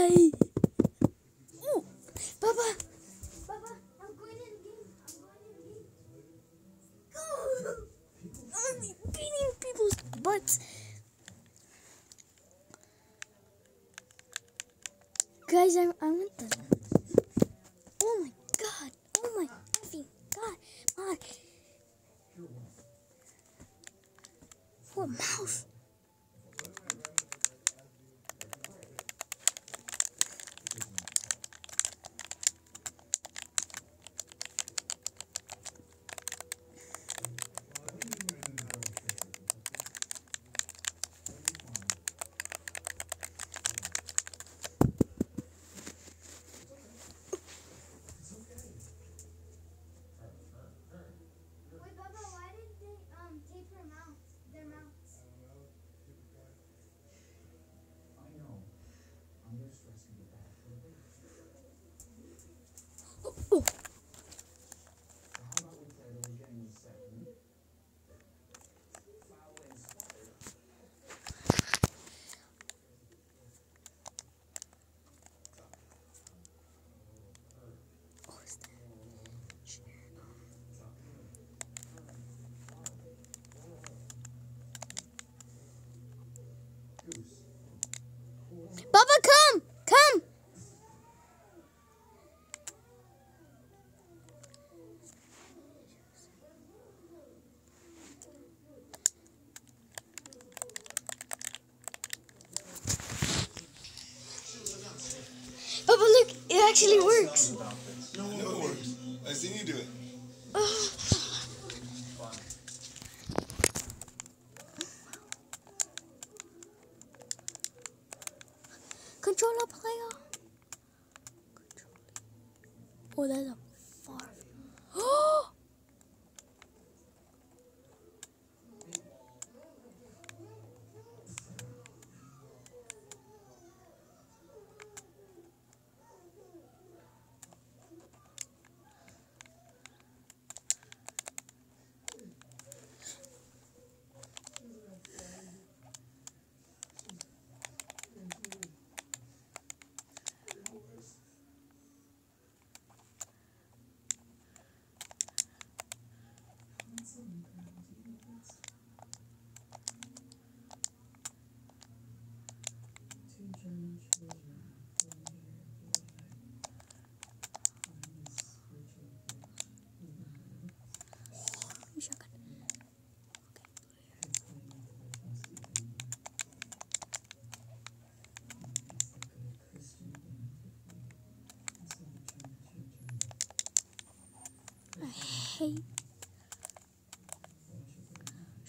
die. Ooh, Papa, Papa, I'm going in the game. Go! I'm beating people's butts. Guys, I want the. Oh my god! Oh my effing god! My poor mouse. Papa, come! Come! Papa, look! It actually works! No, it works. I've seen you do it. Controller player! Oh, that's a far. Oh! I hate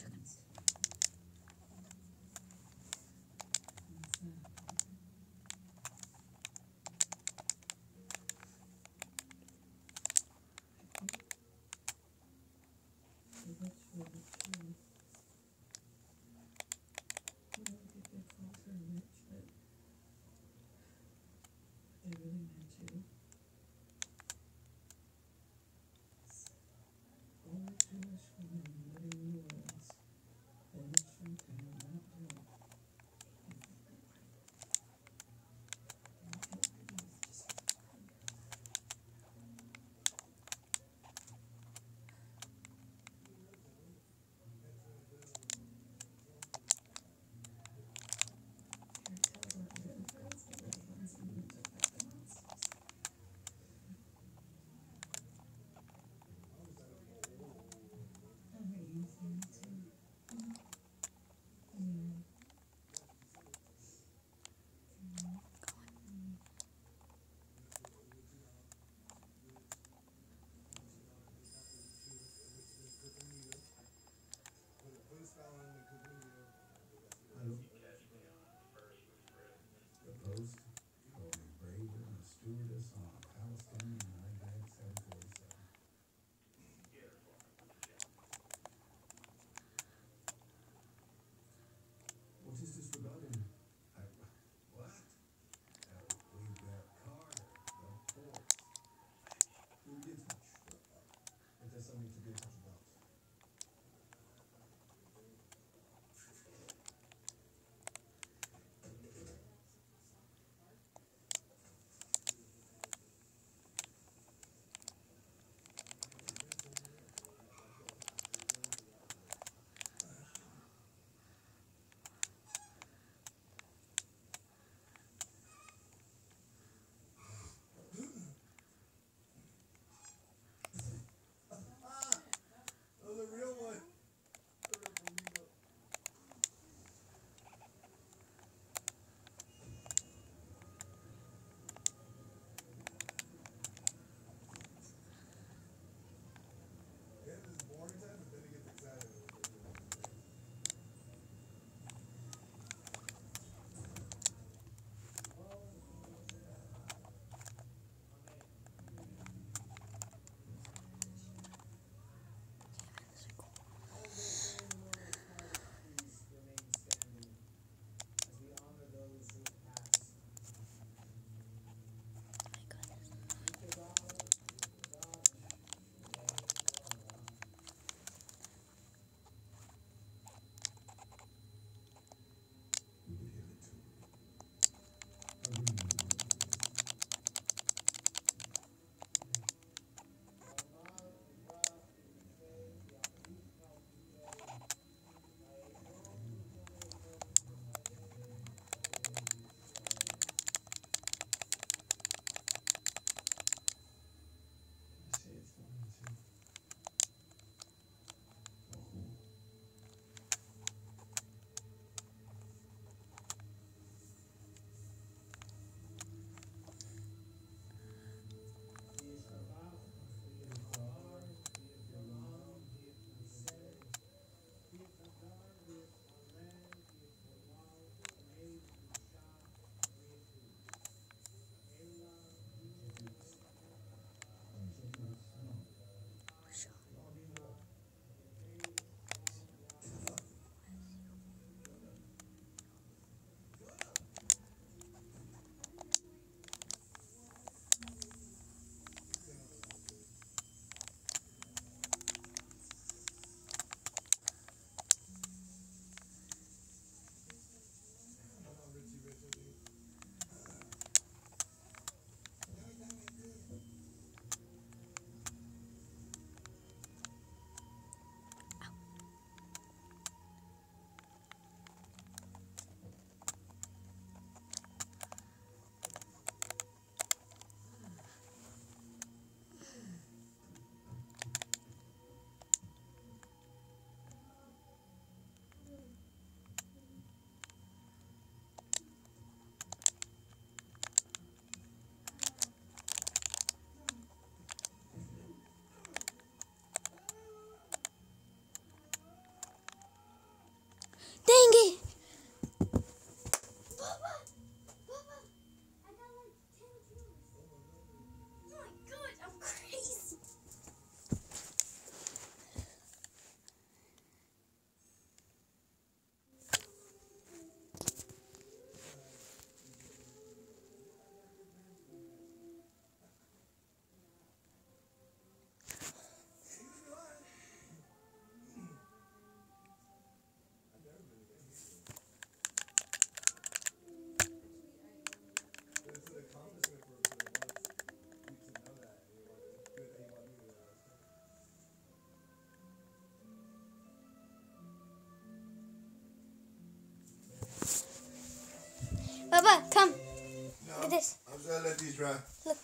Papa, come. No, Look at this. I'm just gonna let these dry. Look.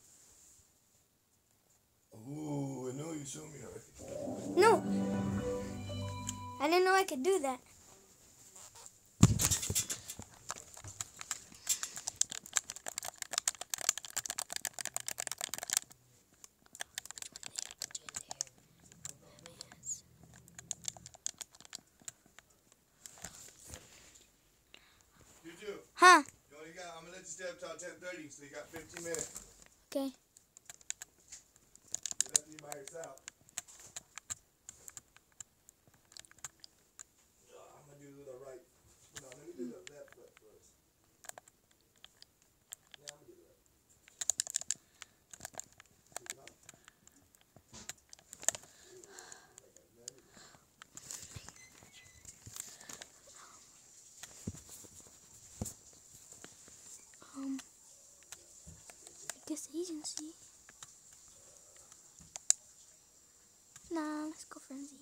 Ooh, I know you showed me already. No. I didn't know I could do that. Juju, Huh? you only got, I'm gonna let you stay up till 10:30, so you got 15 minutes. Okay. You left me by yourself. I'm gonna do the right. No, let me do the left foot first. Yeah, I'm gonna do the right. Pick it up. I guess agency. Nah, let's go frenzy.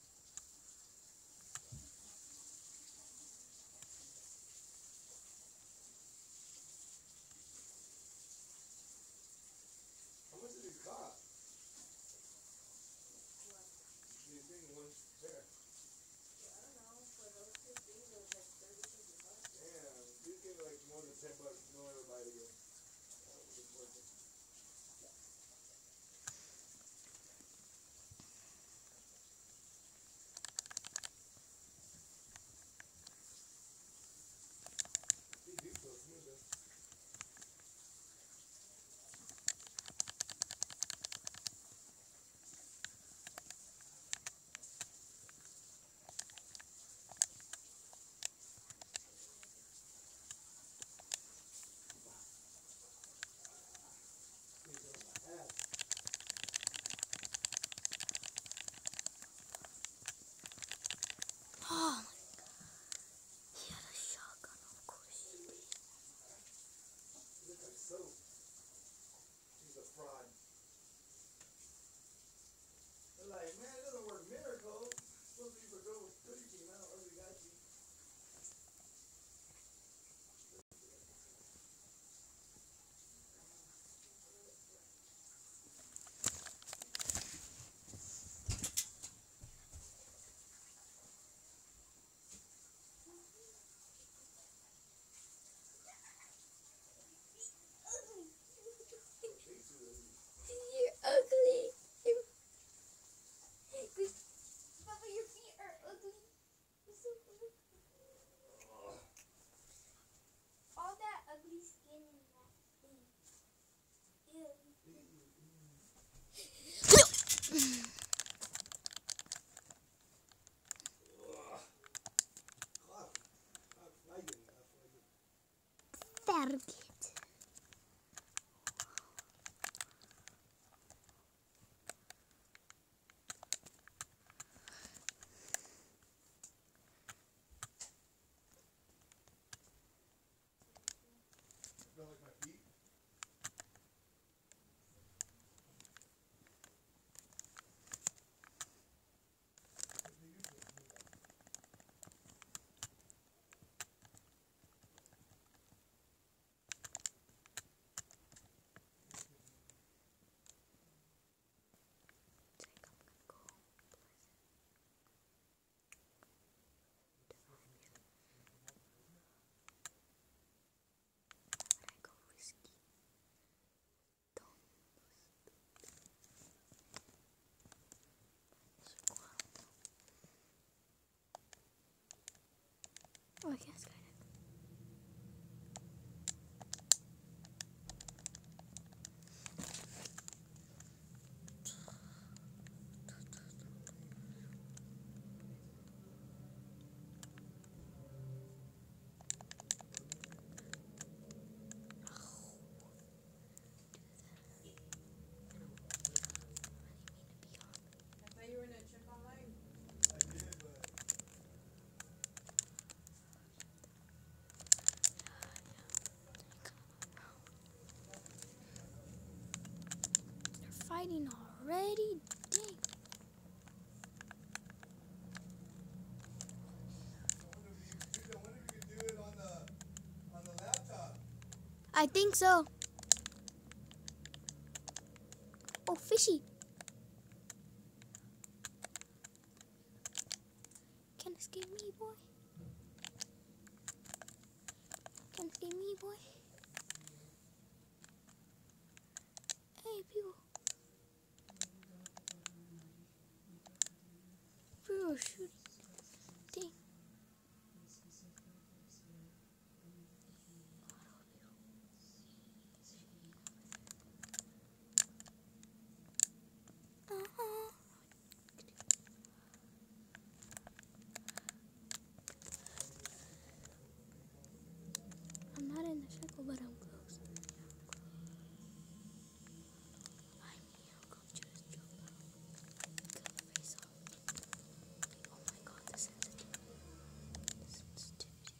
How much did these cost? These big ones there. I don't know, for those two things it was like 30 something bucks. Damn, these get like more than $10. No, everybody again. That was just worth it. These do feel smooth though. Oh my god. He had a shotgun, of course. He looks like soap. He's a fraud. They're like, man, it doesn't work miracle. It's supposed to be for girls with pretty team. I don't really got you. You're ugly. Papa, your feet are ugly. You're so ugly. All that ugly skin in that thing. Ew. Färdigt. Smell like my feet? Oh, I can't skydive. I thought you were in a trip online. I did, but They're fighting already? Dang. I wonder if you could do it on the laptop. I think so. Oh, fishy. Can't escape me, boy. Can't escape me, boy. Hey, people. People are shooting. Dang. I'm not in the circle, but I'm close. I mean, I'll go just jump out. Cut the face off. Oh my god, the sensitivity. The sensitivity.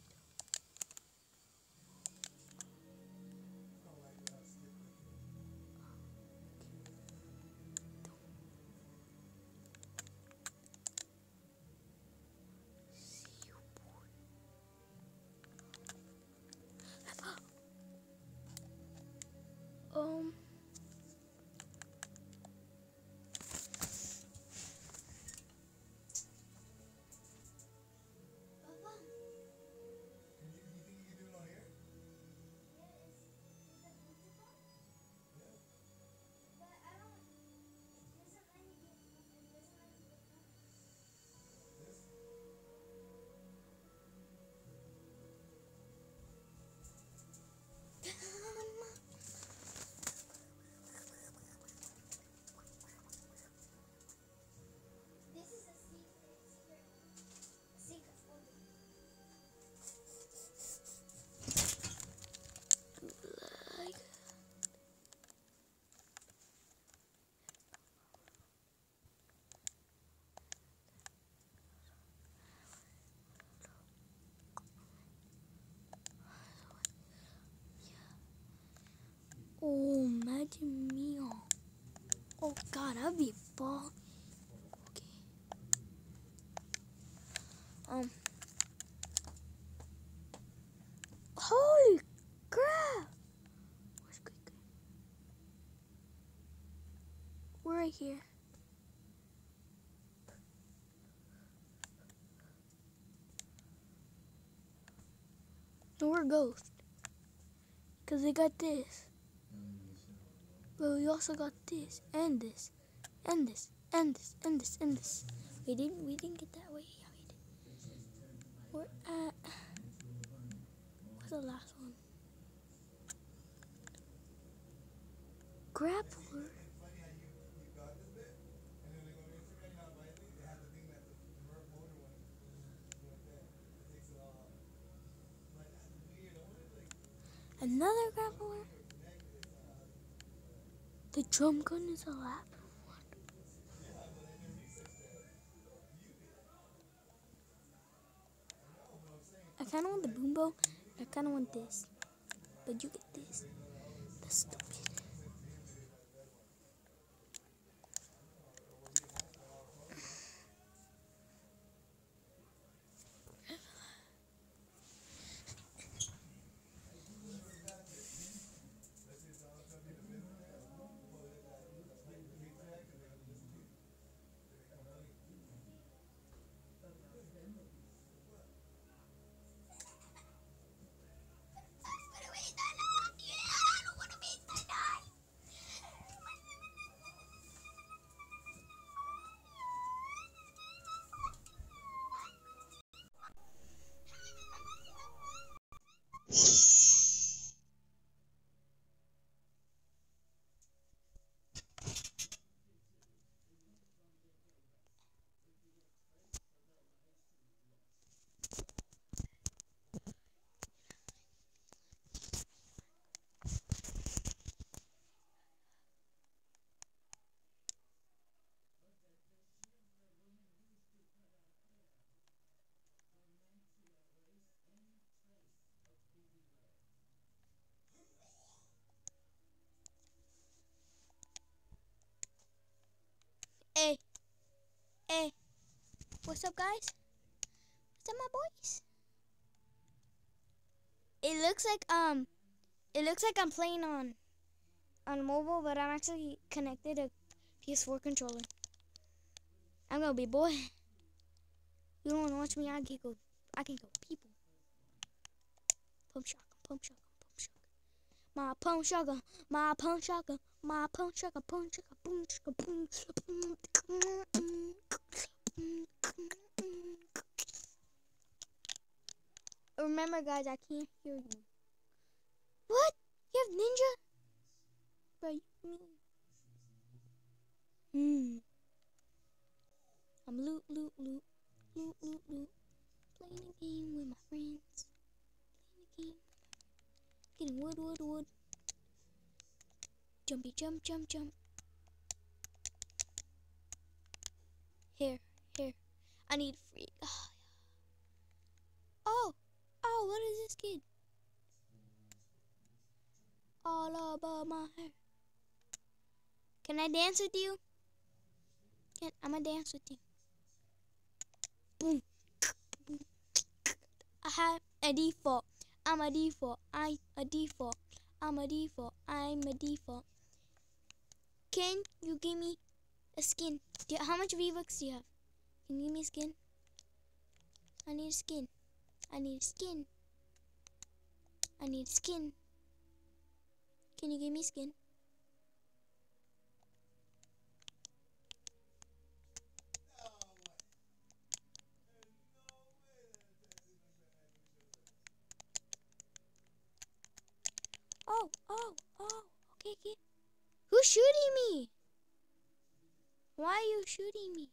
See you, boy. Oh, imagine me. Oh god, I'd be bald. Okay. Holy crap! Where's Quick? We're right here. No, we're Ghost. Because they got this. But we also got this. And this. And this. And this. And this. And this. We didn't get that way. Yeah, we did. We're at... What's the last one? Grappler. Another grappler. The drum gun is a lap. I kind of want the boom bow. I kind of want this. But you get this. That's stupid. Hey, hey, what's up, guys? What's up, my boys? It looks like It looks like I'm playing on mobile, but I'm actually connected to PS4 controller. I'm gonna be boy. You don't wanna watch me? I can go people. Pump shotgun, pump shotgun, pump shotgun. My pump shotgun, my pump shotgun, my pump shotgun, pump shotgun, boom shotgun, boom. Remember, guys, I can't hear you. What? You have ninja? Bro, I'm loot. Playing a game with my friends. Playing a game. Getting wood. Jumpy, jump. Here. I need free. Oh, what is this kid? All about my hair. Can I dance with you? I'm gonna dance with you. Boom. I have a default. I'm a default. Can you give me a skin? How much V-Bucks do you have? Can you give me a skin? I need a skin. Can you give me a skin? Oh, okay. Who's shooting me? Why are you shooting me?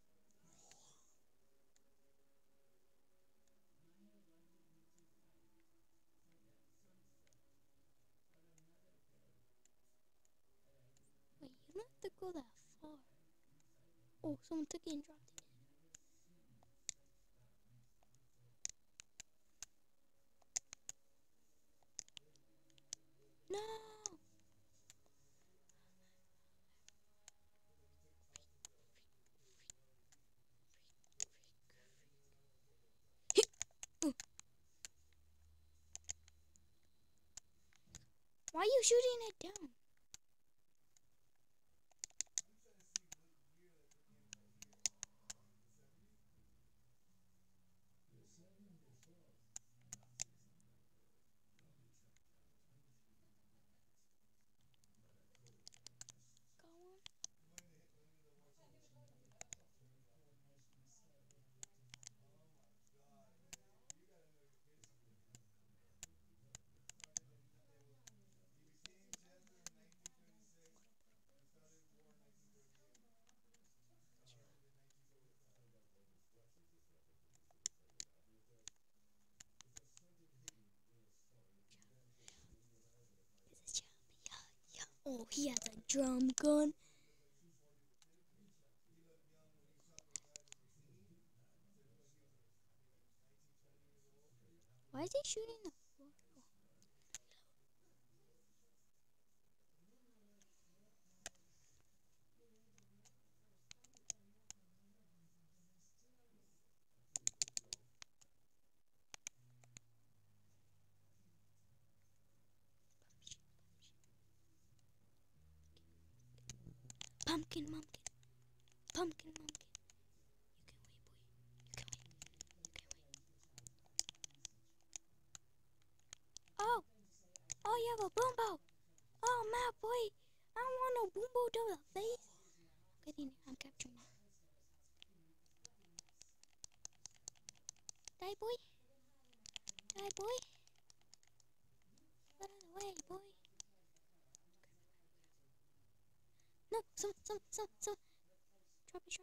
Wait, you don't have to go that far. Oh, someone took it and dropped it. No! Why are you shooting it down? Oh, he has a drum gun. Why is he shooting the floor? Pumpkin. Oh, you have a boom bow. Oh, my boy. I don't want no boom bow to the face. I'm capturing it. Die, boy. Out of the way, boy. No, some. Drop it.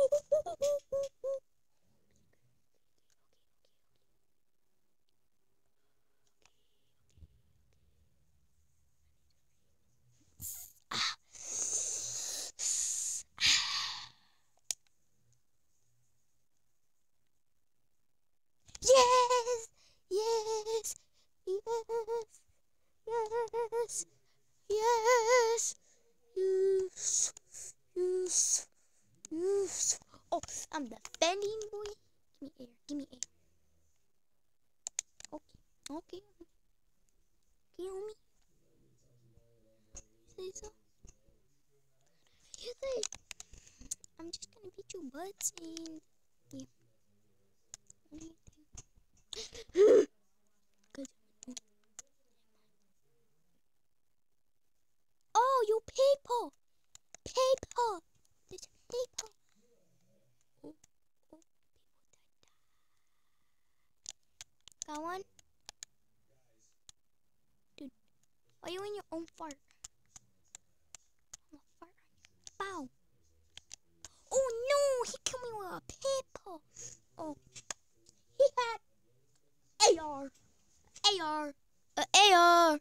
Yes. Oh, I'm defending, boy. Give me air. Okay. kill me? You say so? You say I'm just gonna beat your butts and yeah. Oh, you people! People! There's people! Oh, oh, got one? Dude, are you in your own fart? I'm gonna fart on you. Bow! Oh no! He killed me with a people! Oh, he had AR! AR! AR!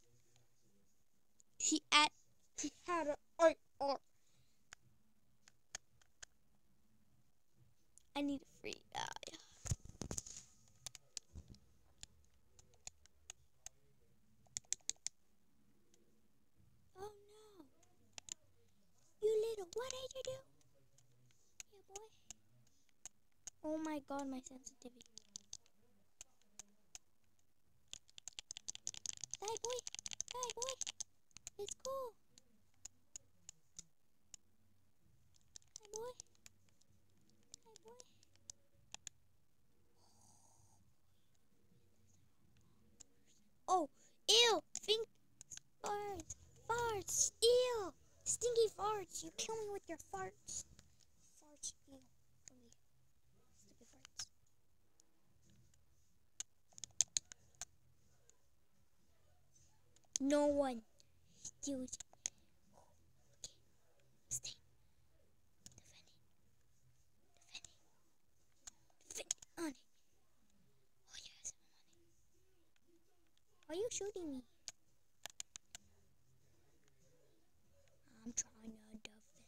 He had an AR! I need a free eye. Oh no! You little, what did you do? Yeah, boy. Oh my god, my sensitivity. Die, boy! Die, boy! Let's go! Die, boy! Die, boy! Oh, ew! Think farts! Farts! Ew! Stinky farts! You kill me with your farts! Farts! Ew! Ugly. Stupid farts. No one steals. Okay. Stay. Defend it. On it. Oh yes, I'm on it. Are you shooting me? I'm trying to defend.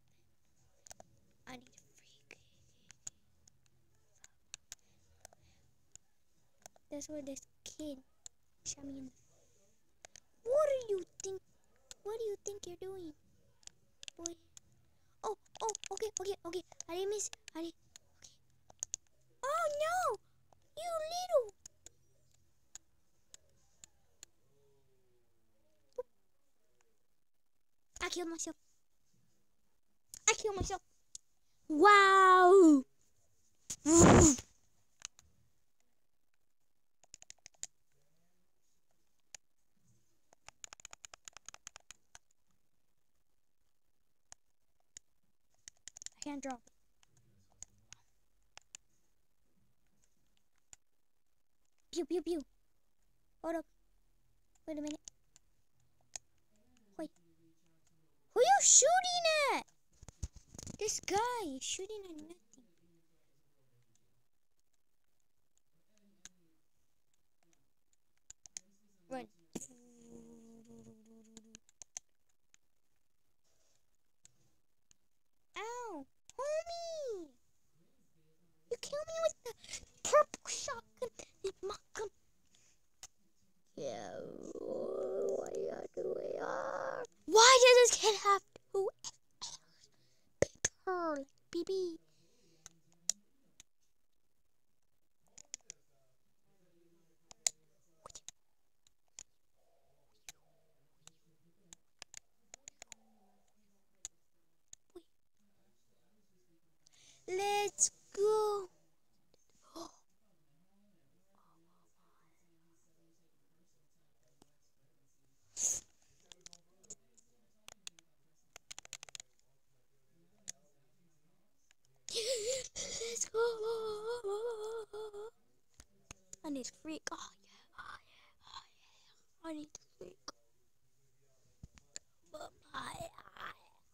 I need a freak. That's where this kid shot me in the. What do you think? What do you think you're doing, boy? Oh, okay. I didn't miss. I didn't. Okay. Oh no! You little. Boop. I killed myself. Wow! I can't drop it. Pew pew pew. Hold up. Wait a minute. Wait. Who are you shooting at? This guy is shooting at nothing. Run. Ow! Homie! You killed me with the purple shotgun and my gun. Yeah, what are you doing? Why does this kid have two paper like BB? Let's go. Let's go. I need to freak. Oh yeah. I need to freak. But my eye.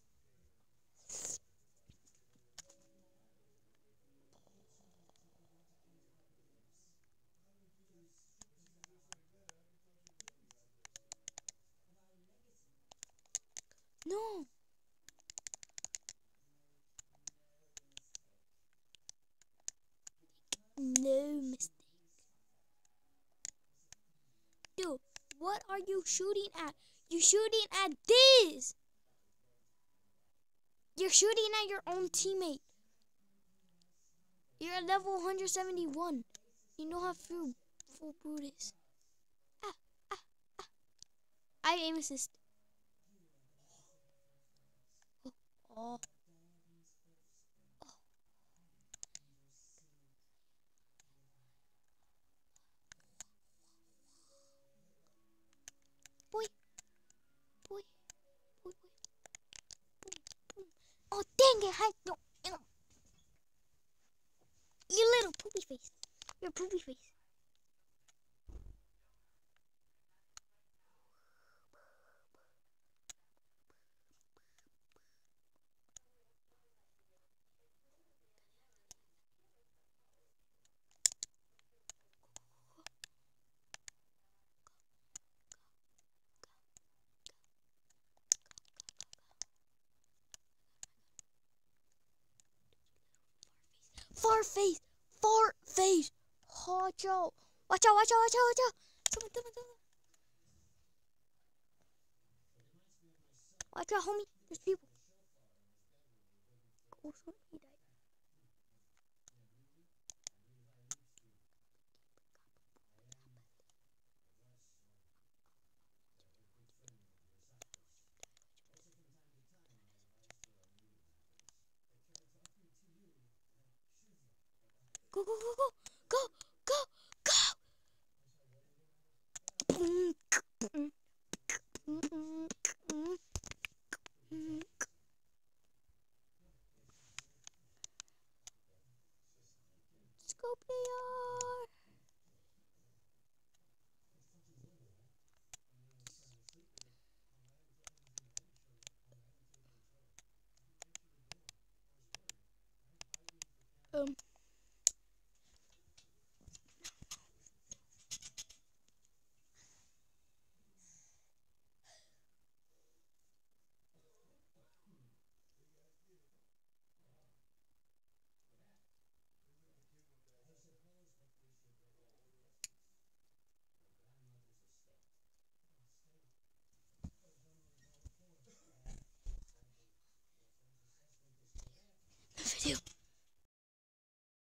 No. No mistake. Dude, what are you shooting at? You're shooting at this. You're shooting at your own teammate. You're at level 171. You know how full Brutus. Ah. I aim assist. Oh. Boy. Boy. Boy. Boy. Oh, dang it. No. You little poopy face. You're a poopy face. Far face. Far face. Watch out. Watch out. Watch out. Watch out. Watch out. Someone. Watch out, homie. There's people. Oh, he died. Go, go, go, go. Go, go, go. Scope AR. Um.